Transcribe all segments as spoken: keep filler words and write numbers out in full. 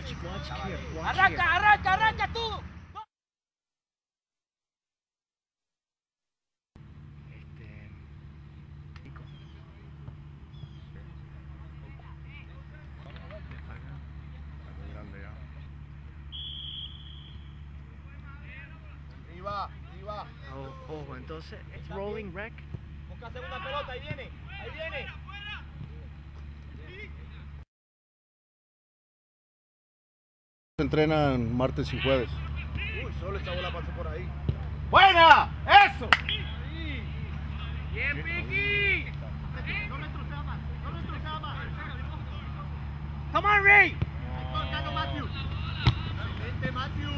Watch, watch here, watch Arranca, here. arranca, arranca tú. Este, Rico. Arriba, arriba. Oh, ojo, entonces, it's rolling wreck. Busca segunda pelota, ahí viene, ahí viene. Entrenan martes y jueves. Uy, solo esa bola pasó por ahí. ¡Buena! ¡Eso! ¡Bien, Piqui! No retroceda más, no retroceda más. ¡Come on, Ray! ¡Cortando, Matthew! ¡Vente, Matthew!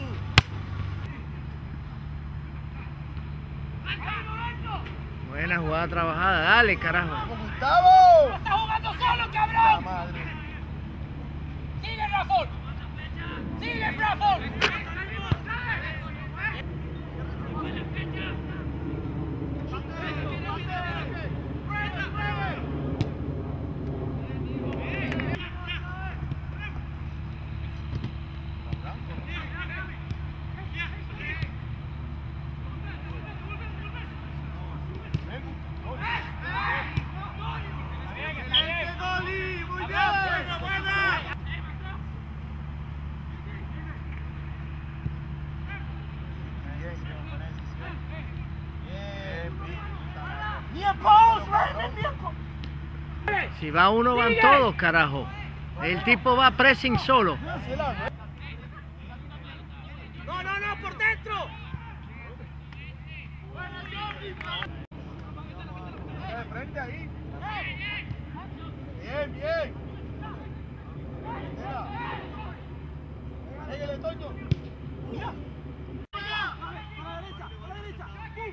Buena jugada trabajada, dale, carajo. ¡Gustavo! ¡No está jugando solo, cabrón! ¡Madre! ¡Sigue, Rafa! ¡Sigue, Rafa! Si va uno, van todos, carajo. El tipo va pressing solo. No, no, no, por dentro. De frente ahí. Bien, bien. Pégale, Toño. Mira. A la derecha, a la derecha.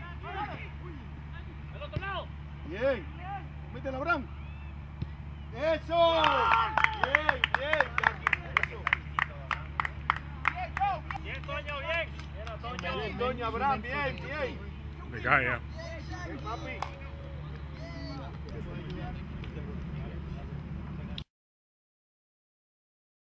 Al otro lado. Bien. Métela, Abrams. ¡Eso! Bien, bien, eso. Bien, Joe. Bien, Toño, bien. Bien, Toño, Toño, Abrams, bien, bien. Me cae ya. Bien, papi.